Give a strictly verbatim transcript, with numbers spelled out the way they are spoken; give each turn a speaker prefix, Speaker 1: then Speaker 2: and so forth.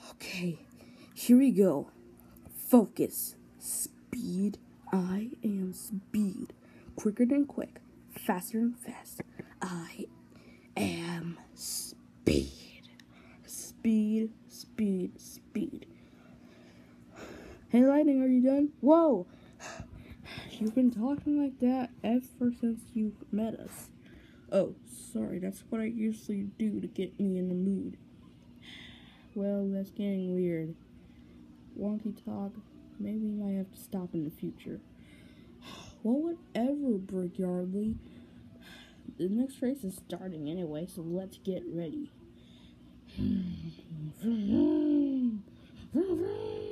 Speaker 1: Okay, here we go. Focus. Speed. I am speed. Quicker than quick. Faster than fast. I am speed. Speed, speed, speed. Hey, Lightning, are you done? Whoa! You've been talking like that ever since you met us. Oh, sorry, that's what I usually do to get me in the mood. Well, that's getting weird. Wonky talk. Maybe we might have to stop in the future. Well, whatever, Brickyardly. The next race is starting anyway, so let's get ready.